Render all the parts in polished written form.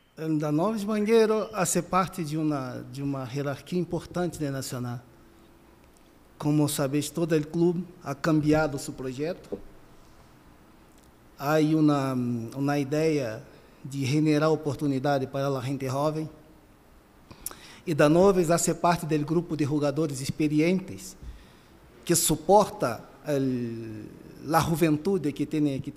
Danovis Bangueiro hace parte de uma hierarquia importante da Nacional. Como sabes, todo o clube ha cambiado seu projeto. Há uma ideia de generar oportunidade para a gente jovem. E Danovis hace parte do grupo de jogadores experientes que suporta a juventude que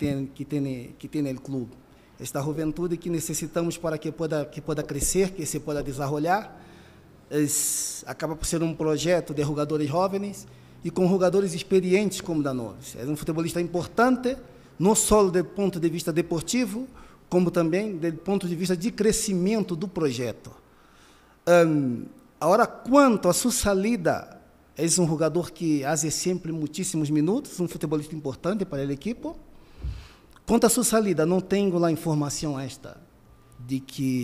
tem o clube. Esta juventude que necessitamos para que pueda crescer, que se pueda desenvolver. Acaba por ser um projeto de jogadores jovens e com jogadores experientes como Danovis. É um futebolista importante, não só do ponto de vista deportivo, como também do ponto de vista de crescimento do projeto. Agora, quanto à sua salida, é um jogador que faz sempre muitíssimos minutos, um futebolista importante para a equipe. Quanto à sua salida, não tenho a informação de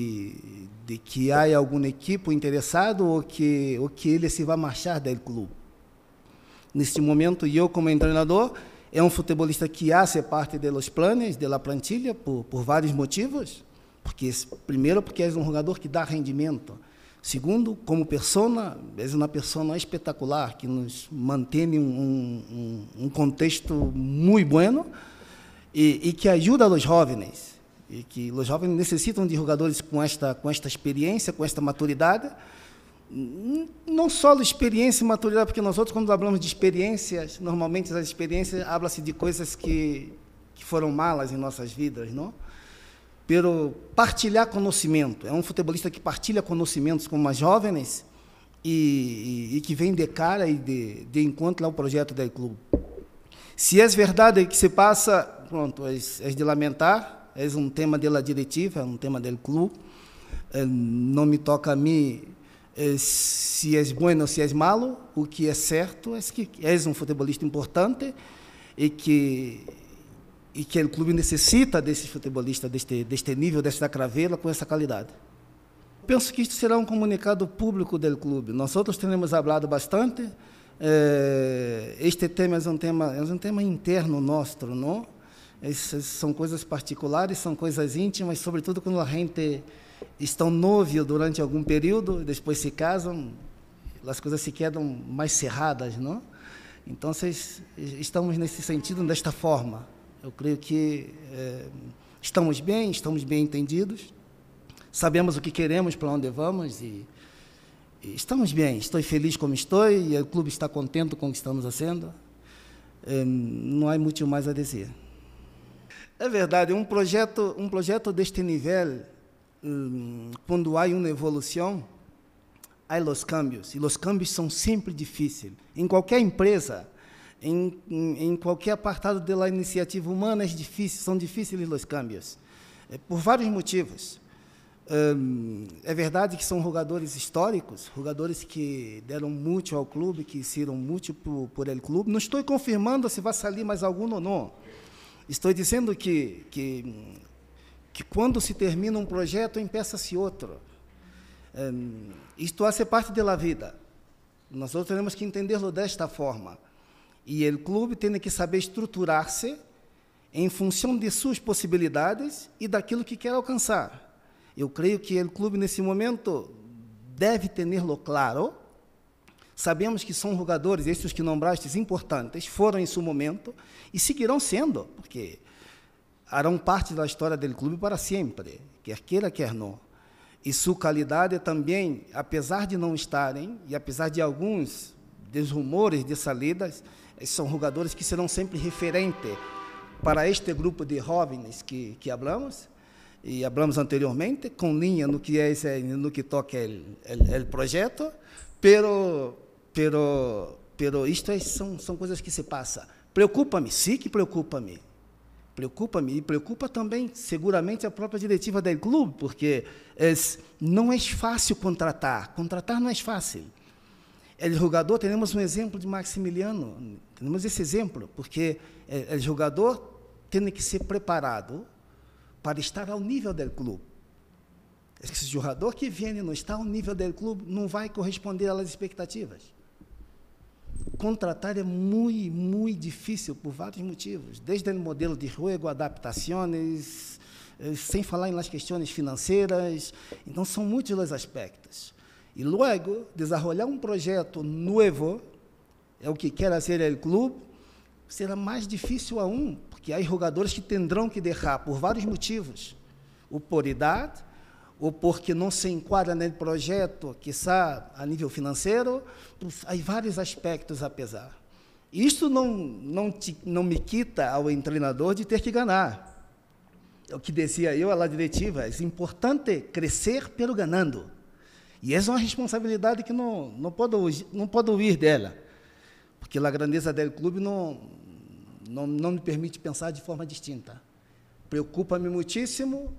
que há algum equipe interessado ou que ele se vai marchar do clube. Neste momento, eu como treinador, é um futebolista que hace parte dos planos da plantilha por vários motivos. Primeiro, porque é um jogador que dá rendimento. Segundo, como persona, é uma pessoa espetacular, que nos mantém um contexto muito bueno e que ajuda os jovens. E que os jovens necessitam de jogadores com esta experiência, com esta maturidade. Não só experiência e maturidade, porque nós outros, quando falamos de experiências, normalmente as experiências habla-se de coisas que foram malas em nossas vidas, não? Pero partilhar conhecimento. É um futebolista que partilha conhecimentos com mais jovens e que vem de cara e de encontro ao projeto do clube. Se é verdade que se passa, pronto, é de lamentar, é um tema da diretiva, é um tema do clube. Não me toca a mim se é bom ou se é malo. O que é certo é que és um futebolista importante e que o clube necessita desse futebolista, deste nível, desta craveira, com essa qualidade. Penso que isto será um comunicado público do clube. Nós outros temos falado bastante. Este tema é um tema interno nosso, não? São coisas particulares, são coisas íntimas, sobretudo quando a gente estão novo durante algum período, depois se casam, as coisas se quedam mais cerradas, não? Então, estamos nesse sentido, desta forma. Eu creio que estamos bem entendidos, sabemos o que queremos, para onde vamos e estamos bem. Estou feliz como estou e o clube está contente com o que estamos fazendo. Não há muito mais a dizer. É verdade, um projeto deste nível, quando há uma evolução, há os cambios, e os cambios são sempre difíceis. Em qualquer empresa, em qualquer apartado da iniciativa humana, são difíceis os cambios, por vários motivos. É verdade que são jogadores históricos, jogadores que deram muito ao clube, que hicieron muito por el clube. Não estou confirmando se vai sair mais algum ou não. Estou dizendo que quando se termina um projeto, empieza-se outro. Isto faz parte da vida. Nós temos que entendê-lo desta forma. E o clube tem que saber estruturar-se em função de suas possibilidades e daquilo que quer alcançar. Eu creio que o clube, nesse momento, deve ter-lo claro. Sabemos que são jogadores, estes que nombraste, importantes, foram em seu momento e seguirão sendo, porque farão parte da história do clube para sempre, quer queira, quer não. E sua qualidade também, apesar de não estarem, e apesar de alguns dos rumores de saídas, são jogadores que serão sempre referentes para este grupo de jovens que falamos, e falamos anteriormente, com linha no que toca o projeto, pero isto são coisas que se passam. Preocupa-me, sim que preocupa-me. Preocupa-me e preocupa também, seguramente, a própria diretiva do clube, porque não é fácil contratar. Contratar não é fácil. O jogador, temos um exemplo de Maximiliano, temos esse exemplo, porque o jogador tem que ser preparado para estar ao nível do clube. Esse jogador que vem e não está ao nível do clube não vai corresponder às expectativas. Contratar é muito, muito difícil por vários motivos, desde o modelo de jogo, adaptações, sem falar nas questões financeiras. Então, são muitos os aspectos. E logo, desenvolver um projeto novo, é o que quer ser o clube, será mais difícil aún, porque há jogadores que terão que deixar por vários motivos, ou por idade, ou porque não se enquadra no projeto, quizá a nível financeiro. Há vários aspectos a pesar. Isto não me quita ao treinador de ter que ganhar. É o que dizia eu à diretiva, é importante crescer pelo ganhando. E essa é uma responsabilidade que não pode huir dela, porque a grandeza do clube não me permite pensar de forma distinta. Preocupa-me muitíssimo,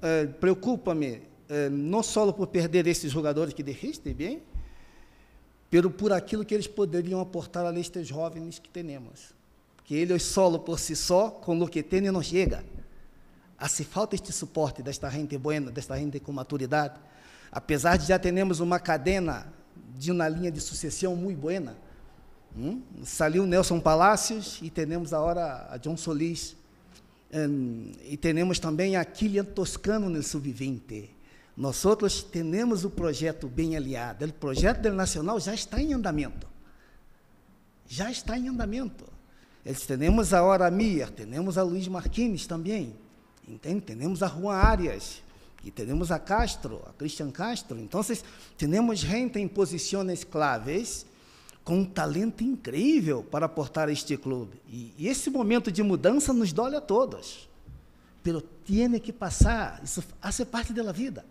não só por perder esses jogadores que deixaste bem, por aquilo que eles poderiam aportar a estes jovens que temos. Porque eles solo por si só, com o que têm, não chega. Hace falta este suporte desta gente buena, desta gente com maturidade. Apesar de já termos uma cadena de uma linha de sucessão muito buena. Saiu Nelson Palacios e temos agora a John Solis. E temos também a Kylian Toscano no sub-20. Nós outros temos o projeto bem aliado. O projeto do Nacional já está em andamento. Já está em andamento. Temos agora a Mir, temos a Luiz Marquines também. Entende? Temos a Juan Arias, e temos a Castro, a Cristian Castro. Então, temos gente em posições claves, com um talento incrível para aportar a este clube. E esse momento de mudança nos dói a todos. Pero tem que passar, isso faz parte da vida.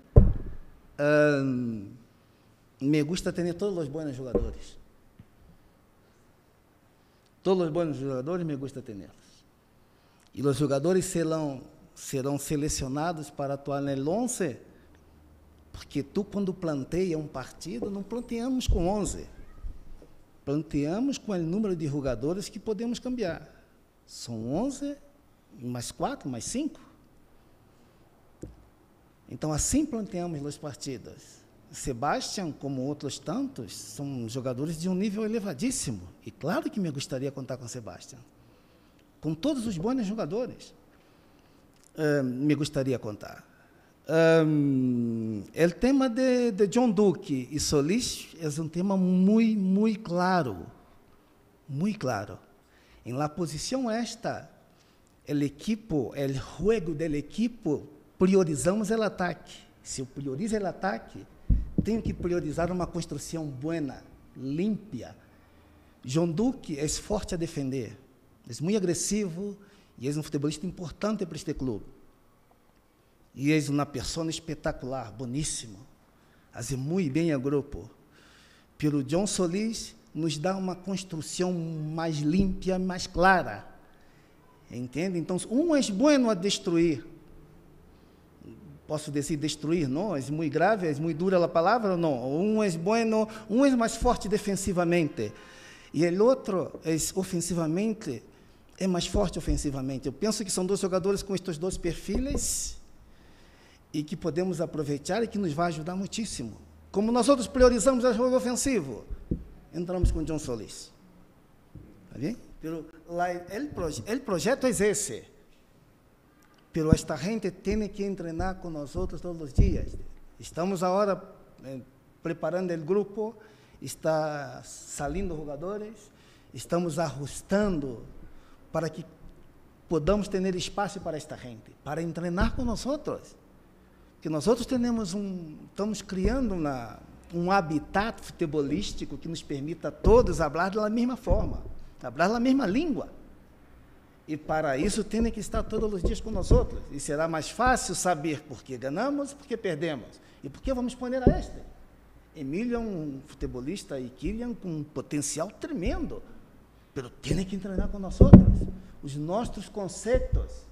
Me gusta ter todos os bons jogadores. Todos os bons jogadores me gusta tê-los. E os jogadores serão selecionados para atuar no 11, porque quando planteia um partido, não planteamos com 11. Planteamos com o número de jogadores que podemos cambiar. São 11, mais 4, mais 5. Então, assim planteamos as partidas. Sebastião, como outros tantos, são jogadores de um nível elevadíssimo. E claro que me gostaria contar com Sebastião. Com todos os bons jogadores. Me gostaria contar. O tema de John Duque e Solis é um tema muito claro. Muito claro. Em la posição esta, o jogo do equipo, priorizamos o ataque. Se eu priorizo o ataque, tenho que priorizar uma construção buena, límpia. John Duque é forte a defender, é muito agressivo e é um futebolista importante para este clube. E é uma pessoa espetacular, boníssimo. Faz muito bem ao grupo. Pero John Solis nos dá uma construção mais limpa, mais clara. Entende? Então, um é bueno a destruir. Posso dizer destruir, não? É muito grave, é muito dura a palavra, não? Um é bueno, um é mais forte defensivamente. E o outro, ofensivamente, é mais forte ofensivamente. Eu penso que são dois jogadores com estes dois perfis e que podemos aproveitar e que nos vai ajudar muitíssimo. Como nós outros priorizamos o jogo ofensivo, entramos com John Solis. Está bem? O projeto é esse. Pero esta gente tem que treinar com nós outros todos os dias. Estamos agora preparando o grupo, está saindo jogadores, estamos ajustando para que podamos ter espaço para esta gente, para treinar com nós outros. Que nós outros estamos criando um habitat futebolístico que nos permita a todos falar da mesma forma, falar da mesma língua. E para isso tem que estar todos os dias com nós outros. E será mais fácil saber por que ganhamos, por que perdemos e por que vamos poner a este. Emílio é um futebolista e Kylian com um potencial tremendo, mas tem que treinar com nós outros. Os nossos conceitos